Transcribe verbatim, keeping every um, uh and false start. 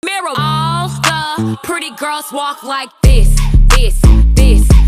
mirror. All the pretty girls walk like this, this, this.